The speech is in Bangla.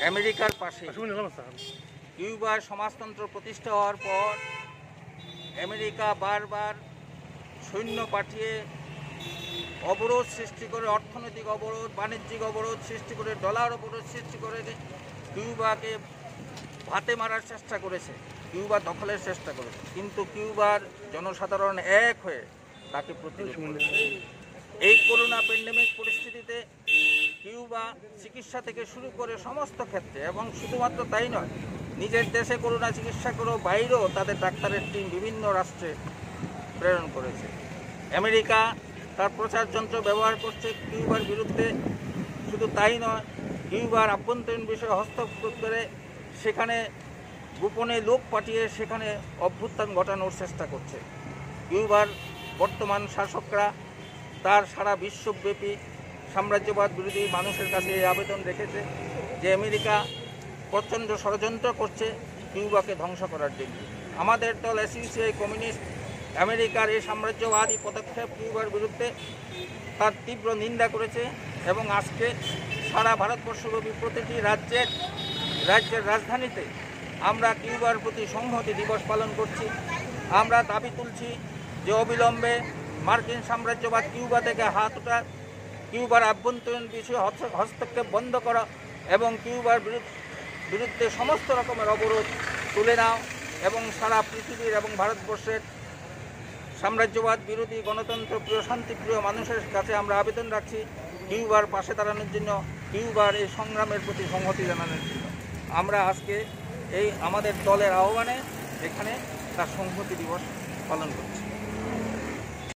আমেরিকার পাশে কিউবার সমাজতন্ত্র প্রতিষ্ঠা হওয়ার পর আমেরিকা বারবার সৈন্য পাঠিয়ে অবরোধ সৃষ্টি করে, অর্থনৈতিক অবরোধ, বাণিজ্যিক অবরোধ সৃষ্টি করে, ডলার অবরোধ সৃষ্টি করে কিউবাকে ভাতে মারার চেষ্টা করেছে, কিউবা দখলের চেষ্টা করেছে। কিন্তু কিউবার জনসাধারণ এক হয়ে তাকে প্রতিরোধ করেছে। এই করোনা প্যান্ডেমিক পরিস্থিতিতে কিউবা চিকিৎসা থেকে শুরু করে সমস্ত ক্ষেত্রে, এবং শুধুমাত্র তাই নয়, নিজের দেশে করোনা চিকিৎসা করেও বাইরেও তাদের ডাক্তারের টিম বিভিন্ন রাষ্ট্রে প্রেরণ করেছে। আমেরিকা তার প্রচার যন্ত্র ব্যবহার করছে কিউবার বিরুদ্ধে। শুধু তাই নয়, কিউবার আভ্যন্তরীণ বিষয়ে হস্তক্ষেপ করে সেখানে গোপনে লোক পাঠিয়ে সেখানে অভ্যুত্থান ঘটানোর চেষ্টা করছে। কিউবার বর্তমান শাসকরা তার সারা বিশ্বব্যাপী সাম্রাজ্যবাদ বিরোধী মানুষের কাছে এই আবেদন রেখেছে যে আমেরিকা প্রচণ্ড ষড়যন্ত্র করছে কিউবাকে ধ্বংস করার জন্য। আমাদের দল এসইউসিআই কমিউনিস্ট আমেরিকার এই সাম্রাজ্যবাদী পদক্ষেপ কিউবার বিরুদ্ধে তার তীব্র নিন্দা করেছে, এবং আজকে সারা ভারতবর্ষব্যাপী প্রতিটি রাজ্যের রাজধানীতে আমরা কিউবার প্রতি সংহতি দিবস পালন করছি। আমরা দাবি তুলছি যে অবিলম্বে মার্কিন সাম্রাজ্যবাদ কিউবা থেকে হাত ওঠা, কিউবার আভ্যন্তরীণ বিষয়ে হস্তক্ষেপ বন্ধ করা এবং কিউবার বিরুদ্ধে সমস্ত রকমের অবরোধ তুলে নাও, এবং সারা পৃথিবীর এবং ভারতবর্ষের সাম্রাজ্যবাদ বিরোধী গণতন্ত্রপ্রিয় শান্তিপ্রিয় মানুষের কাছে আমরা আবেদন রাখছি কিউবার পাশে দাঁড়ানোর জন্য, কিউবার এই সংগ্রামের প্রতি সংহতি জানানোর জন্য। আমরা আজকে এই আমাদের দলের আহ্বানে এখানে তার সংহতি দিবস পালন করছি।